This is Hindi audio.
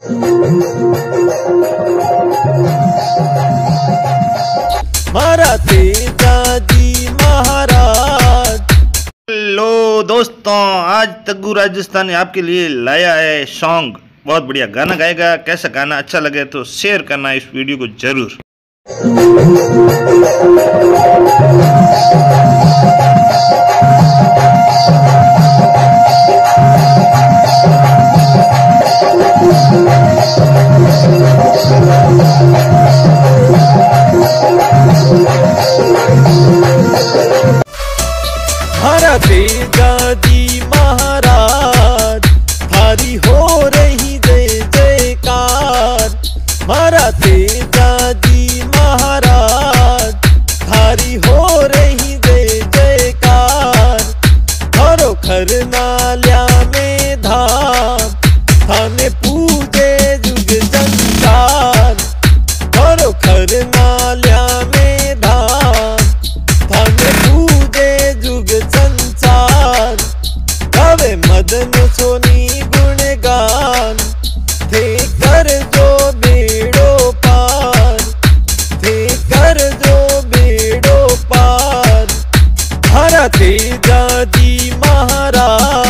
मारा तेजाजी महाराज। हेलो दोस्तों, आज तग्गू राजस्थानी आपके लिए लाया है सॉन्ग। बहुत बढ़िया गाना गाएगा। कैसा गाना अच्छा लगे तो शेयर करना इस वीडियो को जरूर। मारा तेजाजी महाराज, थारी हो रही जय जयकार। मारा तेजाजी महाराज, थारी हो रही जय जयकार। थारो खर नाल्या में धाम, थाने पूजे जुग संसार। थारो खर नाल्या में धाम, थाने पूजे जुग संसार। गावे मदन सोनी गुणगान, थे कर जो बेड़ो पार। थे कर जो बेड़ो पार। हरा तेजाजी महाराज।